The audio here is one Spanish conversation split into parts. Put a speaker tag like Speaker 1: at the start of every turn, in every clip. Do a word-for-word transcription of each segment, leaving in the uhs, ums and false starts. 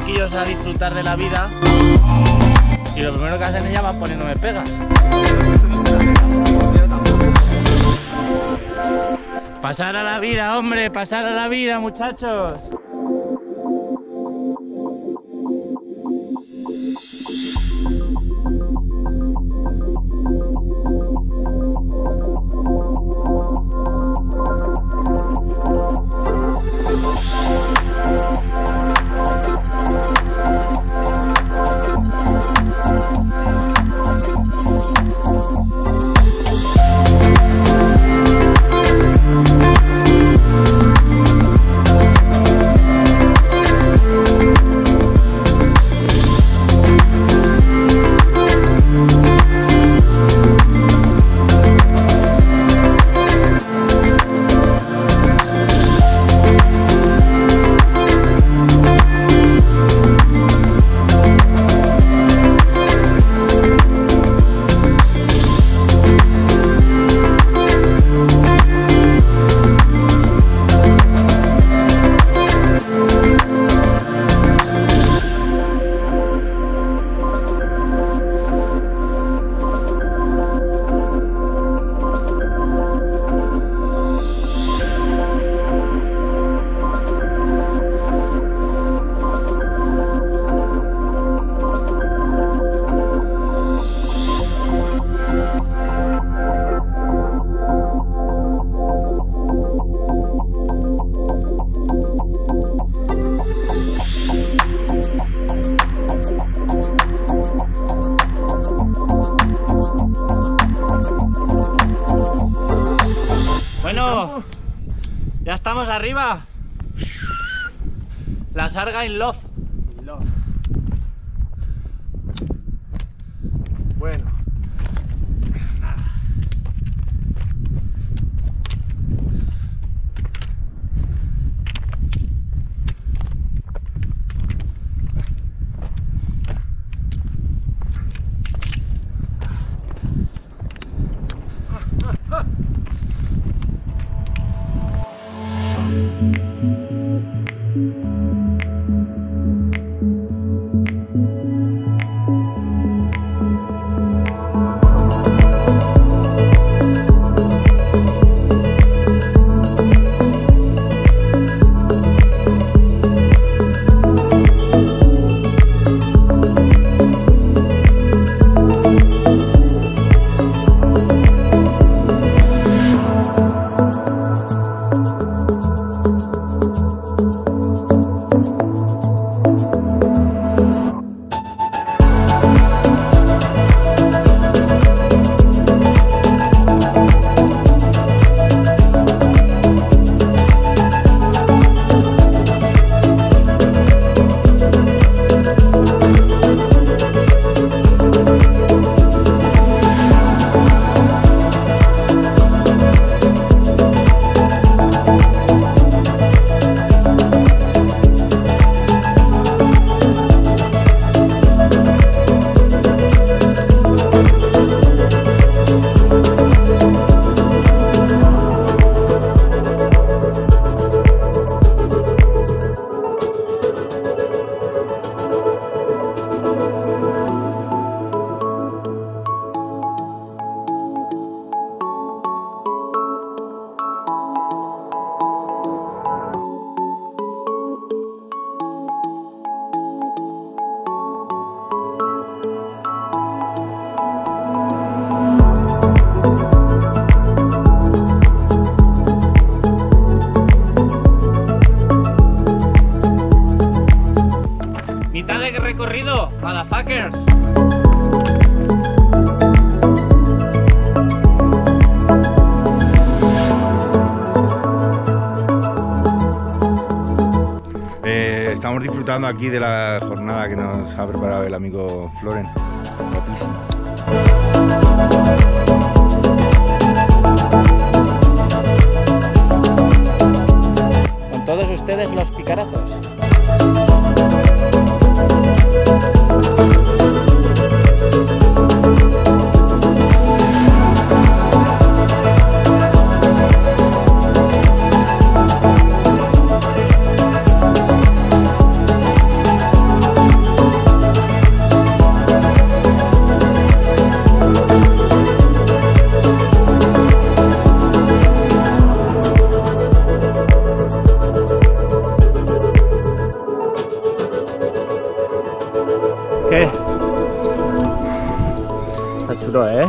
Speaker 1: chiquillos a disfrutar de la vida y lo primero que hacen es ya van poniéndome pegas. Pasar a la vida, hombre, pasar a la vida, muchachos. Ya estamos arriba. La Sarga in Love.
Speaker 2: Love. Bueno. Nada.
Speaker 1: Mitad de recorrido, motherfuckers.
Speaker 2: Eh, estamos disfrutando aquí de la jornada que nos ha preparado el amigo Floren. Guapísimo.
Speaker 1: Con todos ustedes los picarazos. duro, ¿eh?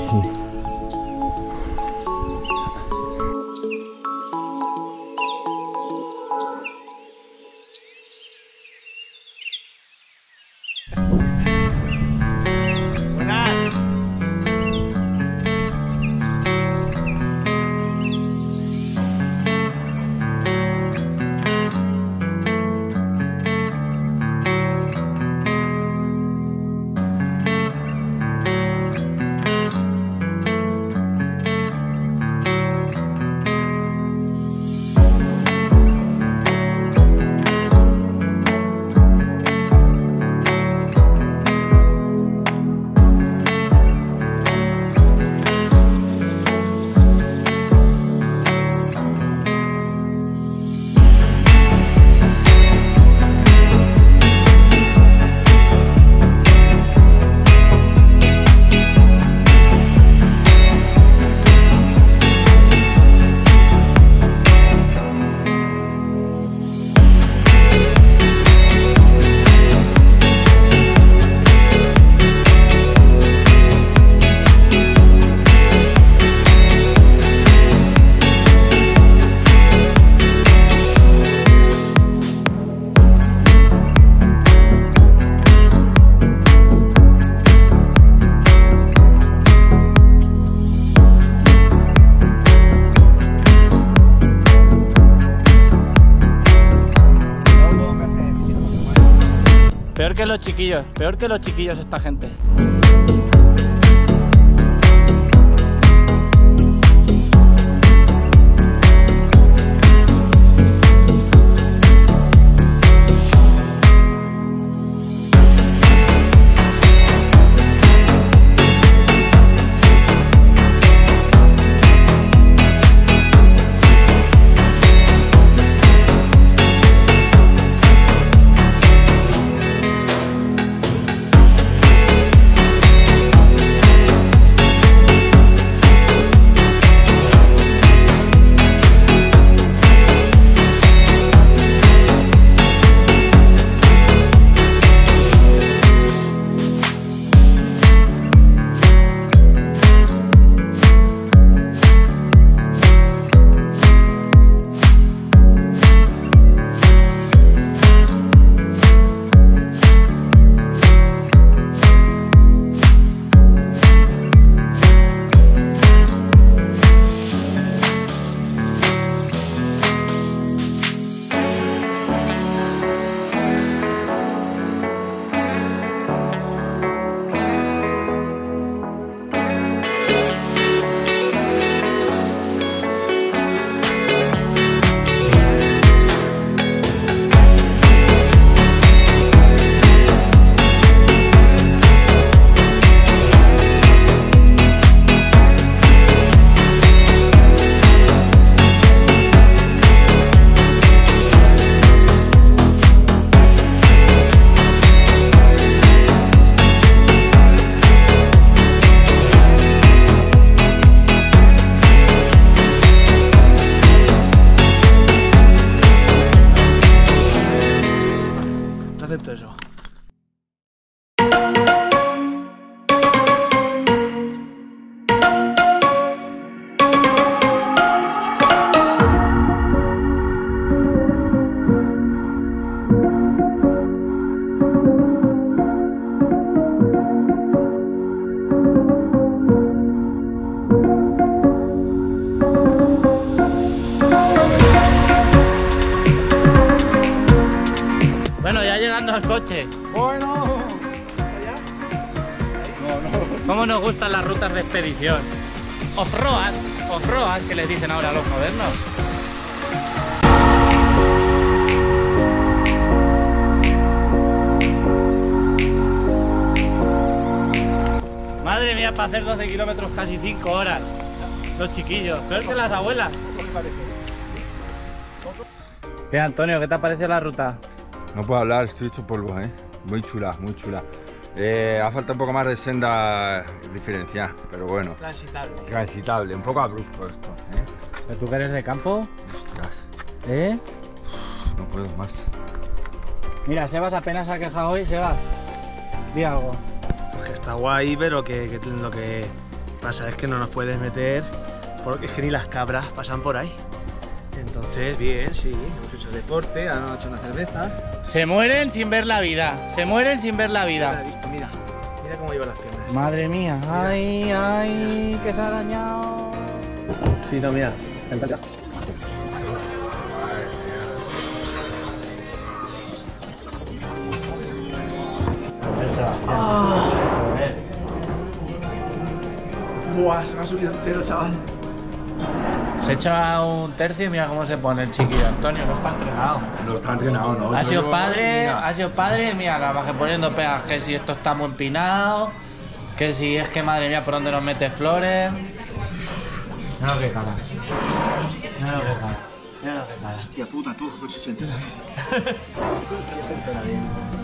Speaker 1: Peor que los chiquillos, peor que los chiquillos esta gente. Acepto eso. Bueno, ya llegando al coche.
Speaker 3: Bueno,
Speaker 1: ¿Cómo nos gustan las rutas de expedición? Off-road, off-road, que les dicen ahora a los modernos. Madre mía, para hacer doce kilómetros casi cinco horas. Los chiquillos, peor que las abuelas. ¿Qué, Antonio? ¿Qué te parece la ruta?
Speaker 2: No puedo hablar, estoy hecho polvo, ¿eh? Muy chula, muy chula. Eh, ha falta un poco más de senda diferenciada, pero bueno.
Speaker 3: transitable.
Speaker 2: Transitable, un poco abrupto esto, ¿eh?
Speaker 1: ¿Pero tú que eres de campo?
Speaker 2: Ostras,
Speaker 1: ¿Eh?
Speaker 2: no puedo más.
Speaker 1: Mira, Sebas apenas ha quejado hoy, Sebas. Di algo.
Speaker 2: Pues
Speaker 3: está guay, pero que, que lo que pasa es que no nos puedes meter porque es que ni las cabras pasan por ahí. Entonces, bien, sí, hemos hecho deporte, ahora hemos hecho una cerveza.
Speaker 1: Se mueren sin ver la vida, se mueren sin ver la
Speaker 3: Mira,
Speaker 1: vida.
Speaker 3: visto, mira, mira cómo lleva las piernas.
Speaker 1: Madre mía, ay, ay, que se ha arañado.
Speaker 3: Sí, no, mira, encanta. Ah. Buah, se me ha subido entero, chaval.
Speaker 1: Se echa un tercio y mira cómo se pone el chiquillo Antonio, no está entrenado.
Speaker 2: No está entrenado, ¿no?
Speaker 1: Ha sido
Speaker 2: Yo-
Speaker 1: padre,
Speaker 2: mira.
Speaker 1: ha sido padre, mira, nada más que poniendo pegas, que si esto está muy empinado, que si es que madre mía, por dónde nos mete flores. Mira lo que cara. Mira lo que cara. Mira lo que cara.
Speaker 3: Hostia puta, tú, coche se entera, eh.